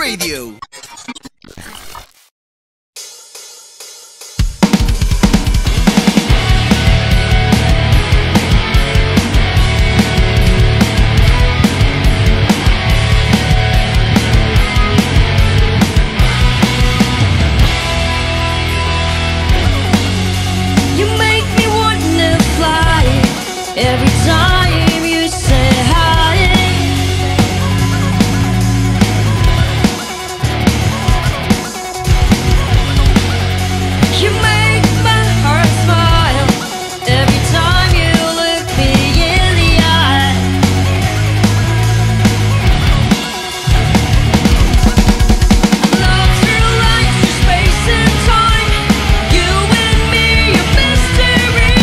Radio. Every time you say hi, you make my heart smile. Every time you look me in the eye, love through light, through space and time. You and me, a mystery.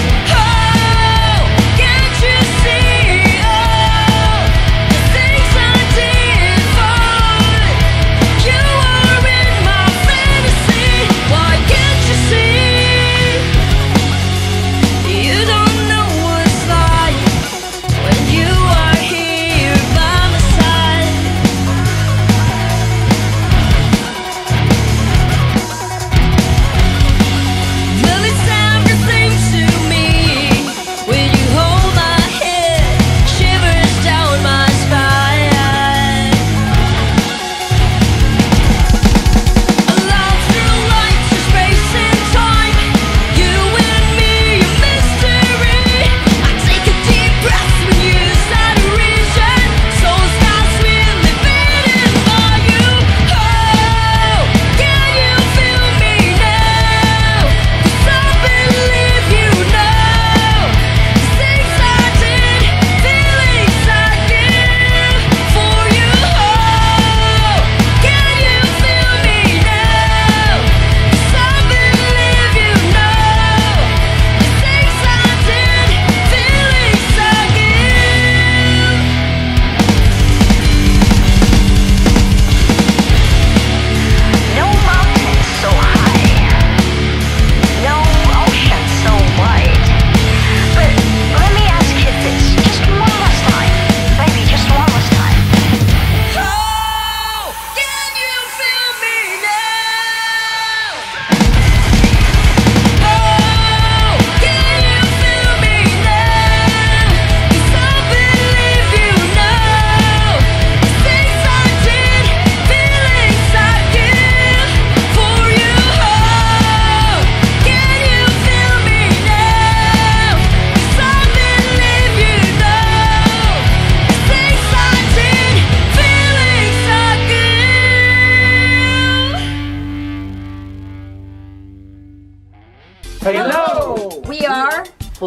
Hello! We are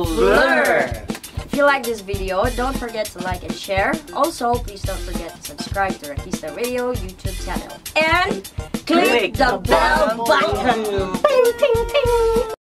FliRT! If you like this video, don't forget to like and share. Also, please don't forget to subscribe to Rakista Radio YouTube channel. And click the bell button! Ping, ping, ping.